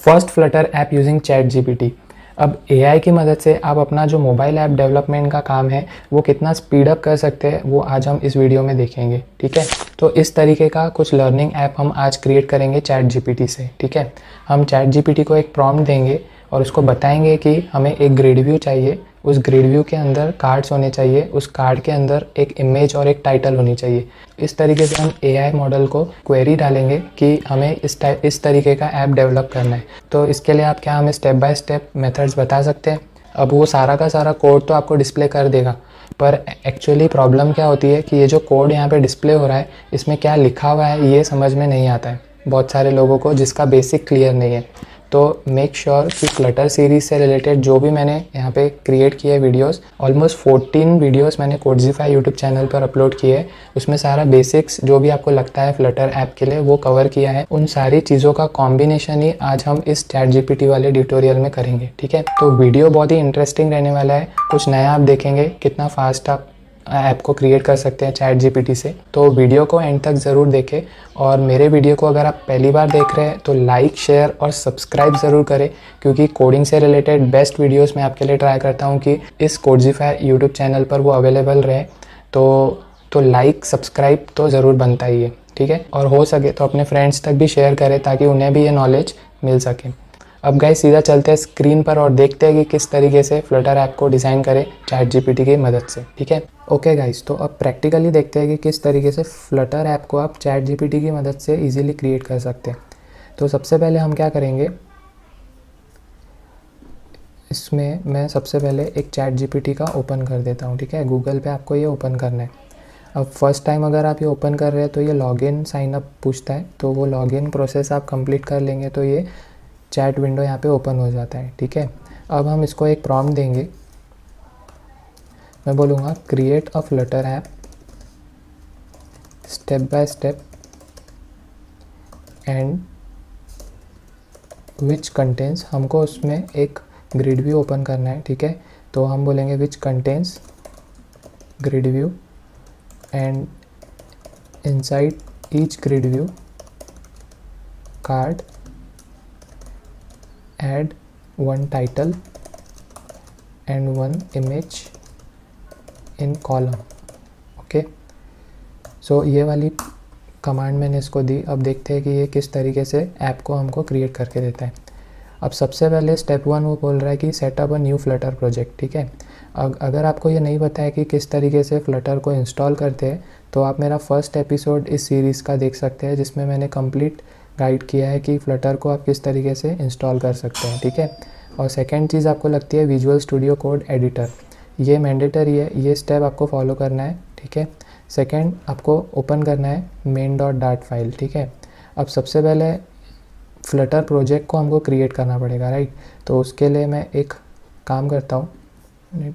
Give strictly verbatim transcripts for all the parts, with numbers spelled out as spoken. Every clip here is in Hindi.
First Flutter app using chat GPT. अब एआई की मदद से आप अपना जो मोबाइल ऐप डेवलपमेंट का काम है वो कितना स्पीड अप कर सकते हैं वो आज हम इस वीडियो में देखेंगे। ठीक है, तो इस तरीके का कुछ लर्निंग ऐप हम आज क्रिएट करेंगे चैट जीपीटी से। ठीक है, हम चैट जीपीटी को एक प्रॉम्प्ट देंगे और उसको बताएंगे कि हमें एक ग्रिड व्यू चाहिए, उस ग्रिड व्यू के अंदर कार्ड्स होने चाहिए, उस कार्ड के अंदर एक इमेज और एक टाइटल होनी चाहिए। इस तरीके से हम एआई मॉडल को क्वेरी डालेंगे कि हमें इस टाइप इस तरीके का ऐप डेवलप करना है। तो इसके लिए आप क्या हमें स्टेप बाय स्टेप मेथड्स बता सकते हैं। अब वो सारा का सारा कोड तो आपको डिस्प्ले कर देगा, पर एक्चुअली प्रॉब्लम क्या होती है कि ये जो कोड यहाँ पे डिस्प्ले हो रहा है इसमें क्या लिखा हुआ है ये समझ में नहीं आता है बहुत सारे लोगों को, जिसका बेसिक क्लियर नहीं है। तो मेक श्योर कि फ्लटर सीरीज़ से रिलेटेड जो भी मैंने यहाँ पे क्रिएट किए वीडियोस, ऑलमोस्ट फोर्टीन वीडियोस मैंने कोडजीफाई यूट्यूब चैनल पर अपलोड किए हैं, उसमें सारा बेसिक्स जो भी आपको लगता है फ्लटर ऐप के लिए वो कवर किया है। उन सारी चीज़ों का कॉम्बिनेशन ही आज हम इस चैट जीपीटी वाले ट्यूटोरियल में करेंगे। ठीक है, तो वीडियो बहुत ही इंटरेस्टिंग रहने वाला है, कुछ नया आप देखेंगे, कितना फास्ट आप ऐप को क्रिएट कर सकते हैं चैट जीपीटी से। तो वीडियो को एंड तक ज़रूर देखें और मेरे वीडियो को अगर आप पहली बार देख रहे हैं तो लाइक, शेयर और सब्सक्राइब ज़रूर करें, क्योंकि कोडिंग से रिलेटेड बेस्ट वीडियोस मैं आपके लिए ट्राई करता हूं कि इस कोडजीफाई यूट्यूब चैनल पर वो अवेलेबल रहे। तो तो लाइक सब्सक्राइब तो ज़रूर बनता ही है। ठीक है, और हो सके तो अपने फ्रेंड्स तक भी शेयर करें ताकि उन्हें भी ये नॉलेज मिल सके। अब गाइस सीधा चलते हैं स्क्रीन पर और देखते हैं कि किस तरीके से फ्लटर ऐप को डिज़ाइन करें चैट जीपीटी की मदद से। ठीक है, ओके गाइस, तो अब प्रैक्टिकली देखते हैं कि किस तरीके से फ्लटर ऐप को आप चैट जीपीटी की मदद से इजीली क्रिएट कर सकते हैं। तो सबसे पहले हम क्या करेंगे, इसमें मैं सबसे पहले एक चैट जीपीटी का ओपन कर देता हूँ। ठीक है, गूगल पे आपको ये ओपन करना है। अब फर्स्ट टाइम अगर आप ये ओपन कर रहे हैं तो ये लॉगिन साइन अप पूछता है, तो वो लॉगिन प्रोसेस आप कंप्लीट कर लेंगे तो ये चैट विंडो यहाँ पे ओपन हो जाता है। ठीक है, अब हम इसको एक प्रॉम्प्ट देंगे, मैं बोलूँगा create a Flutter app step by step and which contains, हमको उसमें एक ग्रिड व्यू ओपन करना है। ठीक है, तो हम बोलेंगे which contains grid view and inside each grid view card add one title and one image in column। Okay, so ये वाली कमांड मैंने इसको दी। अब देखते हैं कि ये किस तरीके से ऐप को हमको क्रिएट करके देता है। अब सबसे पहले स्टेप वन वो बोल रहा है कि setup a new Flutter project. ठीक है, अगर आपको ये नहीं पता है कि किस तरीके से फ्लटर को इंस्टॉल करते हैं तो आप मेरा फर्स्ट एपिसोड इस सीरीज़ का देख सकते हैं, जिसमें मैंने कंप्लीट गाइड किया है कि फ्लटर को आप किस तरीके से इंस्टॉल कर सकते हैं। ठीक है, और सेकंड चीज़ आपको लगती है विजुअल स्टूडियो कोड एडिटर, ये मैंडेटरी है, ये स्टेप आपको फॉलो करना है। ठीक है, सेकंड आपको ओपन करना है मेन डॉट डाट फाइल। ठीक है, अब सबसे पहले फ्लटर प्रोजेक्ट को हमको क्रिएट करना पड़ेगा, राइट। तो उसके लिए मैं एक काम करता हूँ।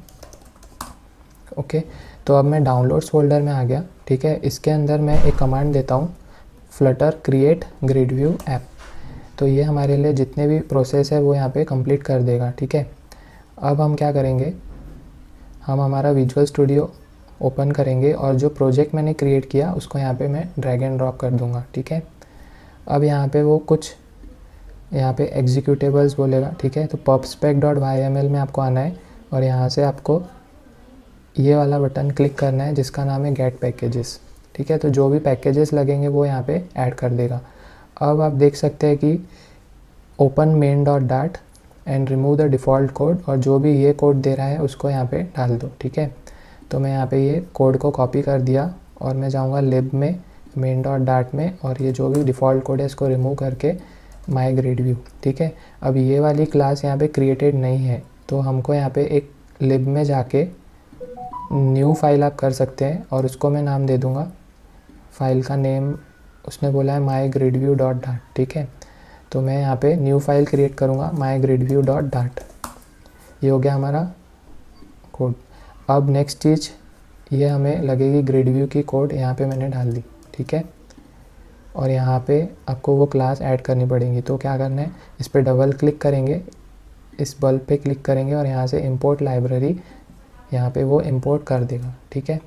ओके, तो अब मैं डाउनलोड्स फोल्डर में आ गया। ठीक है, इसके अंदर मैं एक कमांड देता हूँ Flutter create grid view app, तो ये हमारे लिए जितने भी प्रोसेस है वो यहाँ पे कंप्लीट कर देगा। ठीक है, अब हम क्या करेंगे, हम हमारा विजुअल स्टूडियो ओपन करेंगे और जो प्रोजेक्ट मैंने क्रिएट किया उसको यहाँ पे मैं ड्रैग एंड ड्रॉप कर दूँगा। ठीक है, अब यहाँ पे वो कुछ यहाँ पे एग्जीक्यूटेबल्स बोलेगा। ठीक है, तो pubspec dot Y M L में आपको आना है और यहाँ से आपको ये वाला बटन क्लिक करना है जिसका नाम है गेट पैकेजेस। ठीक है, तो जो भी पैकेजेस लगेंगे वो यहाँ पे ऐड कर देगा। अब आप देख सकते हैं कि ओपन मेन डॉट डाट and remove the default code, और जो भी ये कोड दे रहा है उसको यहाँ पे डाल दो। ठीक है, तो मैं यहाँ पे ये कोड को कॉपी कर दिया और मैं जाऊँगा लिब में मेन डॉट डाट में, और ये जो भी डिफ़ॉल्ट कोड है इसको रिमूव करके माई ग्रिड व्यू। ठीक है, अब ये वाली क्लास यहाँ पे क्रिएटेड नहीं है, तो हमको यहाँ पे एक लिब में जाके न्यू फाइल आप कर सकते हैं और उसको मैं नाम दे दूँगा, फाइल का नेम उसने बोला है माई ग्रिड व्यू डॉट डाट। ठीक है, तो मैं यहाँ पे न्यू फाइल क्रिएट करूँगा माई ग्रिड व्यू डॉट डाट। ये हो गया हमारा कोड। अब नेक्स्ट चीज़ ये हमें लगेगी ग्रिड व्यू की कोड, यहाँ पे मैंने डाल दी। ठीक है, और यहाँ पे आपको वो क्लास ऐड करनी पड़ेगी। तो क्या करना है, इस पर डबल क्लिक करेंगे, इस बल्ब पे क्लिक करेंगे और यहाँ से इंपोर्ट लाइब्रेरी, यहाँ पे वो इंपोर्ट कर देगा। ठीक है,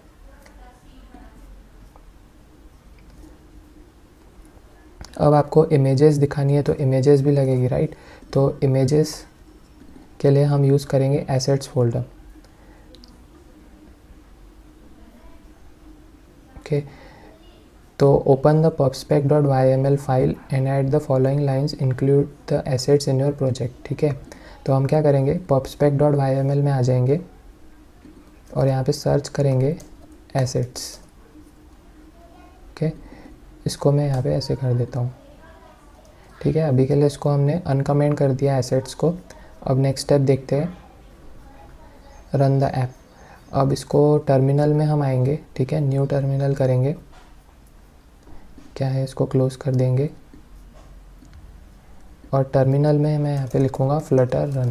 अब आपको इमेजेस दिखानी है तो इमेजेस भी लगेगी, राइट। तो इमेजेस के लिए हम यूज़ करेंगे एसेट्स फोल्डर। ओके, तो open the pubspec dot Y M L file and add the following lines include the assets in your project. ठीक है, तो हम क्या करेंगे, pubspec dot Y M L में आ जाएंगे और यहाँ पे सर्च करेंगे एसेट्स। ओके, इसको मैं यहाँ पे ऐसे कर देता हूँ। ठीक है, अभी के लिए इसको हमने अनकमेंट कर दिया एसेट्स को। अब नेक्स्ट स्टेप देखते हैं, रन द ऐप। अब इसको टर्मिनल में हम आएंगे। ठीक है, न्यू टर्मिनल करेंगे, क्या है इसको क्लोज कर देंगे और टर्मिनल में मैं यहाँ पे लिखूँगा फ्लटर रन।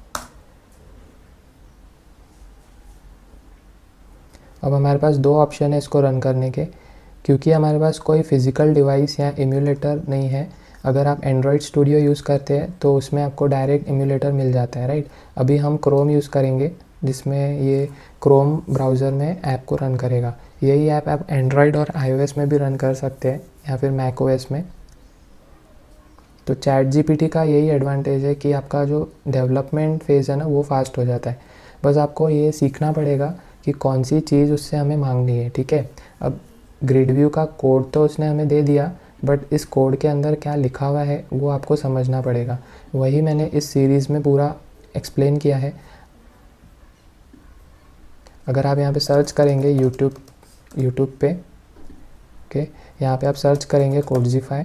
अब हमारे पास दो ऑप्शन है इसको रन करने के, क्योंकि हमारे पास कोई फिज़िकल डिवाइस या एम्यूलेटर नहीं है। अगर आप एंड्रॉयड स्टूडियो यूज़ करते हैं तो उसमें आपको डायरेक्ट एम्यूलेटर मिल जाता है, राइट। अभी हम क्रोम यूज़ करेंगे जिसमें ये क्रोम ब्राउज़र में ऐप को रन करेगा। यही ऐप आप एंड्रॉयड और आईओएस में भी रन कर सकते हैं या फिर मैकओएस में। तो चैट जीपीटी का यही एडवांटेज है कि आपका जो डेवलपमेंट फेज़ है ना वो फास्ट हो जाता है। बस आपको ये सीखना पड़ेगा कि कौन सी चीज़ उससे हमें मांगनी है। ठीक है, अब ग्रिड व्यू का कोड तो उसने हमें दे दिया, बट इस कोड के अंदर क्या लिखा हुआ है वो आपको समझना पड़ेगा। वही मैंने इस सीरीज़ में पूरा एक्सप्लेन किया है। अगर आप यहाँ पे सर्च करेंगे यूट्यूब यूट्यूब पे, ओके, यहाँ पे आप सर्च करेंगे कोडजीफाई।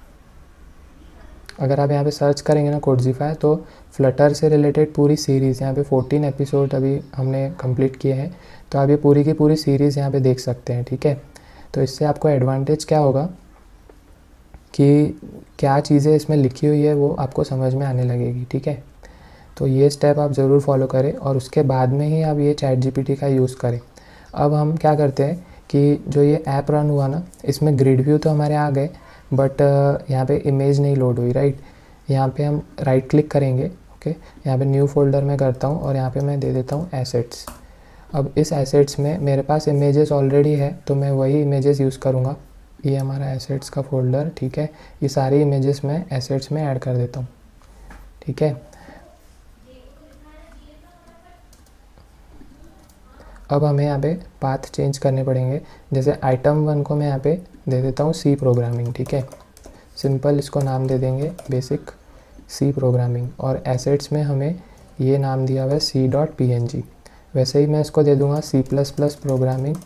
अगर आप यहाँ पे सर्च करेंगे ना कोडजीफाई तो फ्लटर से रिलेटेड पूरी सीरीज़, यहाँ पे फोर्टीन एपिसोड अभी हमने कंप्लीट किए हैं, तो आप ये पूरी की पूरी सीरीज़ यहाँ पे देख सकते हैं। ठीक है, तो इससे आपको एडवांटेज क्या होगा कि क्या चीज़ें इसमें लिखी हुई है वो आपको समझ में आने लगेगी। ठीक है, तो ये स्टेप आप ज़रूर फॉलो करें और उसके बाद में ही आप ये चैट जीपीटी का यूज़ करें। अब हम क्या करते हैं कि जो ये ऐप रन हुआ ना, इसमें ग्रिड व्यू तो हमारे आ गए, बट यहाँ पे इमेज नहीं लोड हुई, राइट। यहाँ पे हम राइट क्लिक करेंगे। ओके, यहाँ पे न्यू फोल्डर में करता हूँ और यहाँ पे मैं दे देता हूँ एसेट्स। अब इस एसेट्स में मेरे पास इमेजेस ऑलरेडी है तो मैं वही इमेजेस यूज़ करूँगा। ये हमारा एसेट्स का फोल्डर। ठीक है, ये सारी इमेजेस मैं एसेट्स में ऐड कर देता हूँ। ठीक है, अब हमें यहाँ पे पाथ चेंज करने पड़ेंगे। जैसे आइटम वन को मैं यहाँ पे दे देता हूँ सी प्रोग्रामिंग। ठीक है, सिंपल इसको नाम दे देंगे बेसिक सी प्रोग्रामिंग, और एसेट्स में हमें ये नाम दिया हुआ है C dot P N G. वैसे ही मैं इसको दे दूँगा सी प्लस प्लस प्रोग्रामिंग,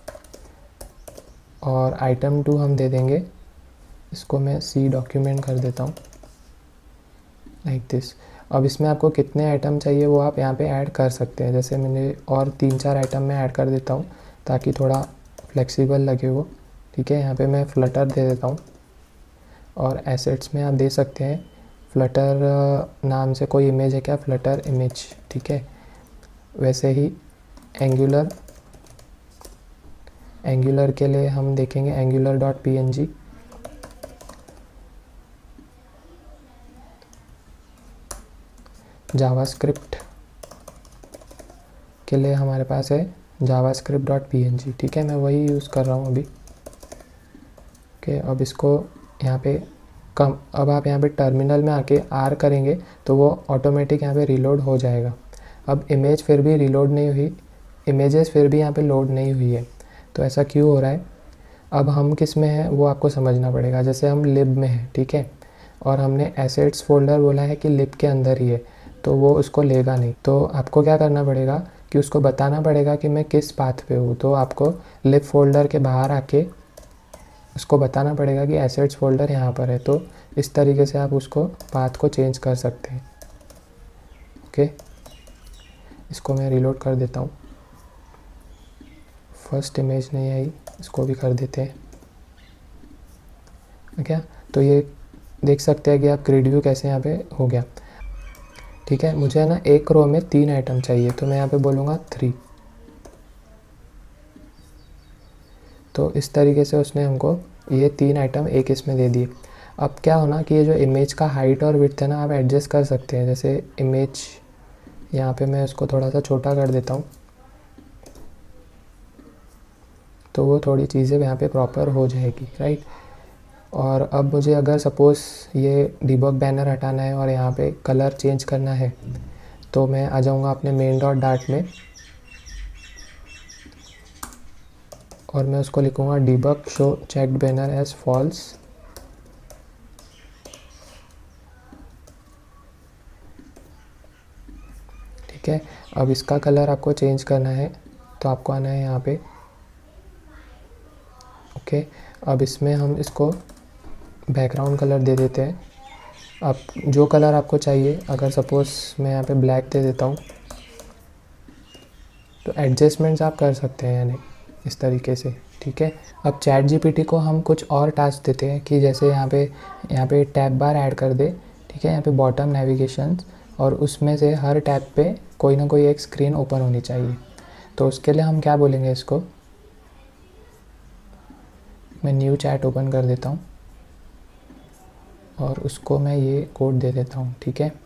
और आइटम टू हम दे देंगे, इसको मैं सी डॉक्यूमेंट कर देता हूँ लाइक दिस। अब इसमें आपको कितने आइटम चाहिए वो आप यहाँ पे ऐड कर सकते हैं। जैसे मैंने और तीन चार आइटम में ऐड कर देता हूँ ताकि थोड़ा फ्लेक्सिबल लगे वो। ठीक है, यहाँ पे मैं फ्लटर दे देता हूँ, और एसेट्स में आप दे सकते हैं फ्लटर नाम से कोई इमेज है क्या, फ्लटर इमेज। ठीक है, वैसे ही एंगुलर एंगुलर के लिए हम देखेंगे Angular dot P N G. JavaScript के लिए हमारे पास है JavaScript dot P N G. ठीक है, मैं वही यूज़ कर रहा हूँ अभी। ओके, अब इसको यहाँ पे कम, अब आप यहाँ पे टर्मिनल में आके आर करेंगे तो वो ऑटोमेटिक यहाँ पे रीलोड हो जाएगा। अब इमेज फिर भी रीलोड नहीं हुई, इमेजेस फिर भी यहाँ पे लोड नहीं हुई है, तो ऐसा क्यों हो रहा है। अब हम किस में है वो आपको समझना पड़ेगा। जैसे हम लिब में है, ठीक है, और हमने एसेट्स फोल्डर बोला है कि लिब के अंदर ही है, तो वो उसको लेगा नहीं। तो आपको क्या करना पड़ेगा कि उसको बताना पड़ेगा कि मैं किस पाथ पे हूँ। तो आपको लिब फोल्डर के बाहर आके उसको बताना पड़ेगा कि एसेट्स फोल्डर यहाँ पर है। तो इस तरीके से आप उसको पाथ को चेंज कर सकते हैं। ओके, इसको मैं रिलोड कर देता हूँ। फर्स्ट इमेज नहीं आई, इसको भी कर देते हैं क्या। तो ये देख सकते हैं कि आप ग्रिड व्यू कैसे यहाँ पे हो गया। ठीक है, मुझे ना एक रो में तीन आइटम चाहिए, तो मैं यहाँ पे बोलूँगा थ्री। तो इस तरीके से उसने हमको ये तीन आइटम एक इसमें दे दिए। अब क्या होना कि ये जो इमेज का हाइट और विड्थ है ना, आप एडजस्ट कर सकते हैं। जैसे इमेज यहाँ पे मैं उसको थोड़ा सा छोटा कर देता हूँ, तो वो थोड़ी चीज़ें यहाँ पे प्रॉपर हो जाएगी, राइट। और अब मुझे अगर सपोज़ ये डिबग बैनर हटाना है और यहाँ पे कलर चेंज करना है तो मैं आ जाऊँगा अपने मेन डॉट डार्ट में और मैं उसको लिखूँगा debug show checked banner as false. ठीक है, अब इसका कलर आपको चेंज करना है तो आपको आना है यहाँ पे। ओके, अब इसमें हम इसको बैकग्राउंड कलर दे देते हैं। अब जो कलर आपको चाहिए, अगर सपोज़ मैं यहाँ पे ब्लैक दे देता हूँ तो एडजस्टमेंट्स आप कर सकते हैं यानी इस तरीके से। ठीक है, अब चैट जीपीटी को हम कुछ और टास्क देते हैं कि जैसे यहाँ पे यहाँ पे टैब बार ऐड कर दे। ठीक है, यहाँ पे बॉटम नेविगेशन और उसमें से हर टैब पे कोई ना कोई एक स्क्रीन ओपन होनी चाहिए। तो उसके लिए हम क्या बोलेंगे, इसको मैं न्यू चैट ओपन कर देता हूँ और उसको मैं ये कोड दे देता हूँ। ठीक है,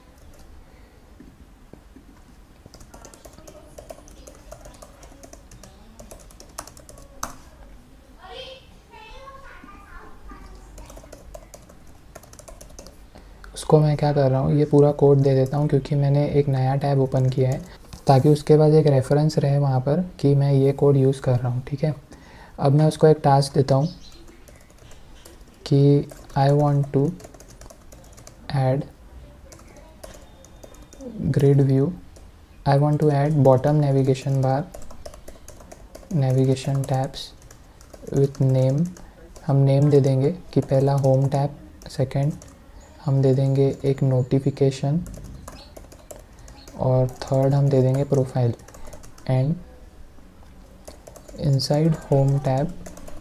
उसको मैं क्या कर रहा हूँ, ये पूरा कोड दे देता हूँ क्योंकि मैंने एक नया टैब ओपन किया है ताकि उसके बाद एक रेफरेंस रहे वहाँ पर कि मैं ये कोड यूज़ कर रहा हूँ। ठीक है, अब मैं उसको एक टास्क देता हूँ कि I want to add grid view, I want to add bottom navigation bar navigation tabs with name. हम नेम दे देंगे कि पहला होम टैब, सेकंड हम दे देंगे एक नोटिफिकेशन और थर्ड हम दे देंगे profile. And inside home tab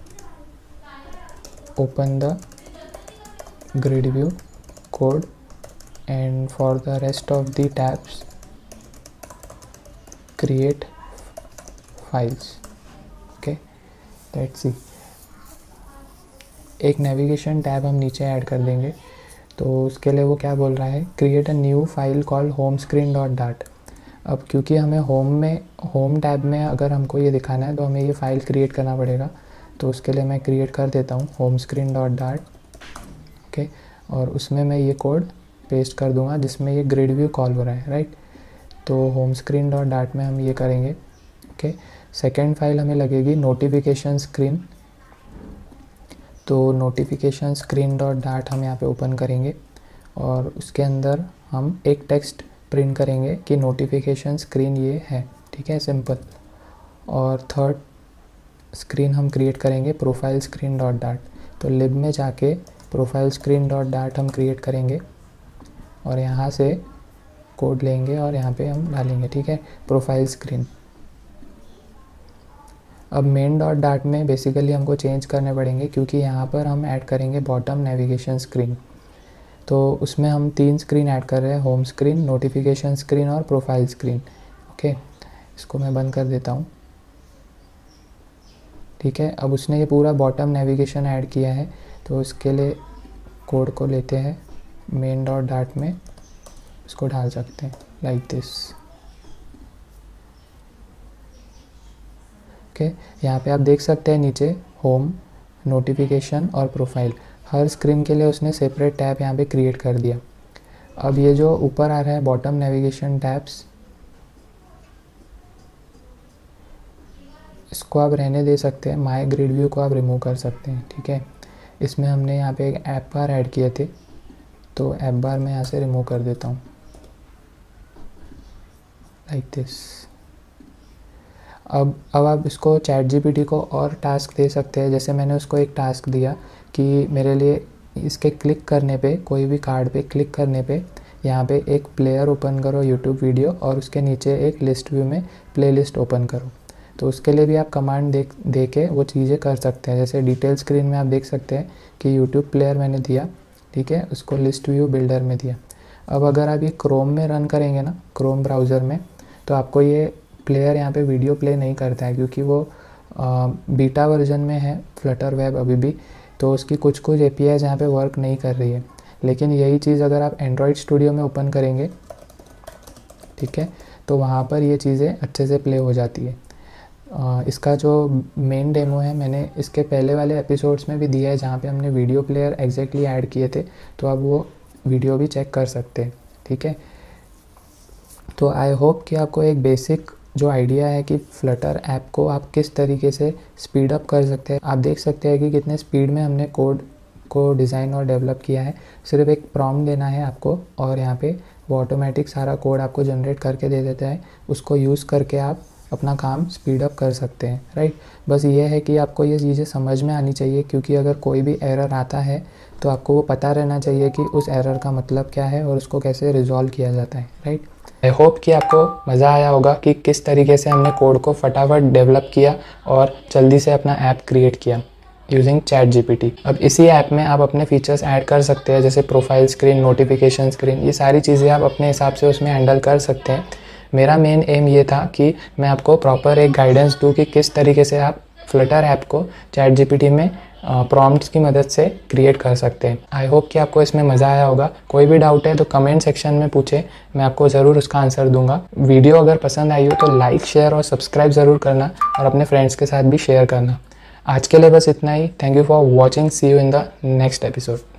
open the grid view code and for the rest of the tabs create files. okay, let's see, एक नेविगेशन टैब हम नीचे ऐड कर देंगे। तो उसके लिए वो क्या बोल रहा है, create a new file called home screen dot डाट। अब क्योंकि हमें होम में होम टैब में अगर हमको ये दिखाना है तो हमें ये फ़ाइल क्रिएट करना पड़ेगा। तो उसके लिए मैं क्रिएट कर देता हूँ होम स्क्रीन डॉट डाट। ओके, और उसमें मैं ये कोड पेस्ट कर दूंगा जिसमें ये ग्रिड व्यू कॉल हो रहा है। राइट, तो होम स्क्रीन डॉट डाट में हम ये करेंगे। ओके, सेकेंड फाइल हमें लगेगी नोटिफिकेशन स्क्रीन। तो नोटिफिकेशन स्क्रीन डॉट डाट हम यहाँ पे ओपन करेंगे और उसके अंदर हम एक टेक्स्ट प्रिंट करेंगे कि नोटिफिकेशन स्क्रीन ये है। ठीक है, सिंपल। और थर्ड स्क्रीन हम क्रिएट करेंगे प्रोफाइल स्क्रीन डॉट डाट। तो लिब में जाके प्रोफाइल स्क्रीन डॉट डाट हम क्रिएट करेंगे और यहाँ से कोड लेंगे और यहाँ पे हम डालेंगे। ठीक है, प्रोफाइल स्क्रीन। अब मेन डॉट डाट में बेसिकली हमको चेंज करने पड़ेंगे क्योंकि यहाँ पर हम ऐड करेंगे बॉटम नेविगेशन स्क्रीन। तो उसमें हम तीन स्क्रीन ऐड कर रहे हैं, होम स्क्रीन, नोटिफिकेशन स्क्रीन और प्रोफाइल स्क्रीन। ओके, इसको मैं बंद कर देता हूँ। ठीक है, अब उसने ये पूरा बॉटम नेविगेशन ऐड किया है तो उसके लिए कोड को लेते हैं मेन डॉट डाट में, इसको डाल सकते हैं लाइक दिस। ओके, यहाँ पे आप देख सकते हैं नीचे होम, नोटिफिकेशन और प्रोफाइल, हर स्क्रीन के लिए उसने सेपरेट टैब यहाँ पे क्रिएट कर दिया। अब ये जो ऊपर आ रहा है बॉटम नेविगेशन टैब्स, इसको आप रहने दे सकते हैं, माय ग्रिड व्यू को आप रिमूव कर सकते हैं। ठीक है, इसमें हमने यहाँ पे एक ऐप बार ऐड किए थे तो ऐप बार मैं यहाँ से रिमूव कर देता हूँ लाइक दिस। अब अब आप इसको चैट जीपीटी को और टास्क दे सकते हैं। जैसे मैंने उसको एक टास्क दिया कि मेरे लिए इसके क्लिक करने पे, कोई भी कार्ड पे क्लिक करने पे यहाँ पे एक प्लेयर ओपन करो यूट्यूब वीडियो और उसके नीचे एक लिस्ट व्यू में प्लेलिस्ट ओपन करो। तो उसके लिए भी आप कमांड दे दे के वो चीज़ें कर सकते हैं। जैसे डिटेल स्क्रीन में आप देख सकते हैं कि यूट्यूब प्लेयर मैंने दिया। ठीक है, उसको लिस्ट व्यू बिल्डर में दिया। अब अगर आप ये क्रोम में रन करेंगे ना, क्रोम ब्राउज़र में, तो आपको ये प्लेयर यहाँ पे वीडियो प्ले नहीं करता है क्योंकि वो आ, बीटा वर्जन में है फ्लटर वेब अभी भी। तो उसकी कुछ कुछ एपीआईज़ यहाँ पे वर्क नहीं कर रही है। लेकिन यही चीज़ अगर आप एंड्रॉयड स्टूडियो में ओपन करेंगे, ठीक है, तो वहाँ पर ये चीज़ें अच्छे से प्ले हो जाती है। इसका जो मेन डेमो है मैंने इसके पहले वाले एपिसोड्स में भी दिया है, जहाँ पे हमने वीडियो प्लेयर एग्जैक्टली ऐड किए थे, तो आप वो वीडियो भी चेक कर सकते हैं। ठीक है, तो आई होप कि आपको एक बेसिक जो आइडिया है कि फ्लटर ऐप को आप किस तरीके से स्पीड अप कर सकते हैं। आप देख सकते हैं कि कितने स्पीड में हमने कोड को डिज़ाइन और डेवलप किया है। सिर्फ एक प्रॉम्प्ट देना है आपको और यहाँ पे वो ऑटोमेटिक सारा कोड आपको जनरेट करके दे देता है। उसको यूज़ करके आप अपना काम स्पीड अप कर सकते हैं, राइट। बस ये है कि आपको ये चीज़ें समझ में आनी चाहिए, क्योंकि अगर कोई भी एरर आता है तो आपको वो पता रहना चाहिए कि उस एरर का मतलब क्या है और उसको कैसे रिजॉल्व किया जाता है, राइट। आई होप कि आपको मज़ा आया होगा कि किस तरीके से हमने कोड को फटाफट डेवलप किया और जल्दी से अपना ऐप क्रिएट किया यूजिंग चैट जीपीटी। अब इसी ऐप में आप अपने फीचर्स ऐड कर सकते हैं, जैसे प्रोफाइल स्क्रीन, नोटिफिकेशन स्क्रीन, ये सारी चीज़ें आप अपने हिसाब से उसमें हैंडल कर सकते हैं। मेरा मेन एम ये था कि मैं आपको प्रॉपर एक गाइडेंस दूँ कि किस तरीके से आप फ्लटर ऐप को चैट जीपीटी में प्रॉम्प्ट्स की मदद से क्रिएट कर सकते हैं। आई होप कि आपको इसमें मज़ा आया होगा। कोई भी डाउट है तो कमेंट सेक्शन में पूछे, मैं आपको ज़रूर उसका आंसर दूंगा। वीडियो अगर पसंद आई हो तो लाइक, शेयर और सब्सक्राइब ज़रूर करना और अपने फ्रेंड्स के साथ भी शेयर करना। आज के लिए बस इतना ही। Thank you for watching, see you in the next episode.